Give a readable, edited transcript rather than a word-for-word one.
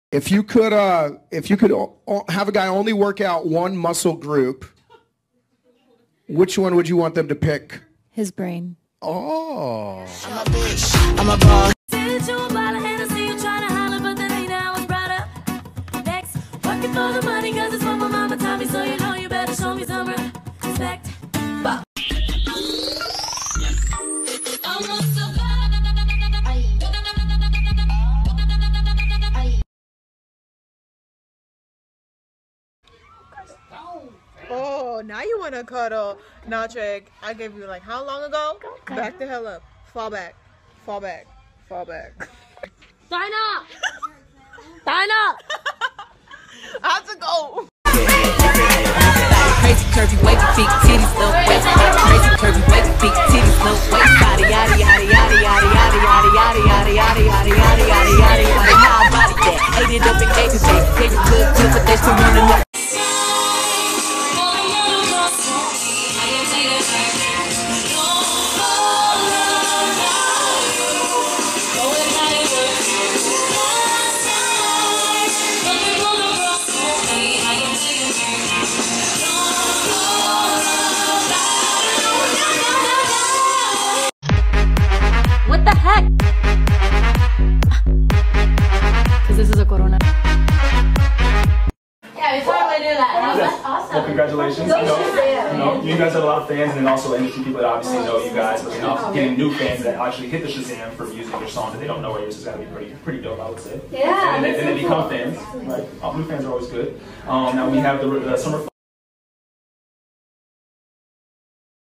If you could have a guy only work out one muscle group, which one would you want them to pick? His brain. Oh. I'm a bitch. I'm a boss. Working for the money, cause it's what my mama taught me, so you know you better show me some respect. Oh, now you want to cuddle. Now, Trey, I gave you like how long ago? Back the hell up. Fall back. Fall back. Fall back. Dinah! Dinah! I have to go. Crazy curvy wavy feet, titties low waist. Crazy curvy wavy feet, titties low waist. Yada yada yada yada yada yada yada yada yada yada yada yada yada yada yada. How about that? Ate it up and gave it back. Gave it good, but they still wanna know. What the heck? Because this is a corona. Yeah, we probably do that. That's awesome. Well, congratulations. You guys have a lot of fans, and then also industry people that obviously know you guys, but then also getting new fans that actually hit the Shazam for using your song that they don't know where it is. It's got to be pretty dope, I would say. Yeah. And they become fans. Right? New fans are always good. Now we have the summer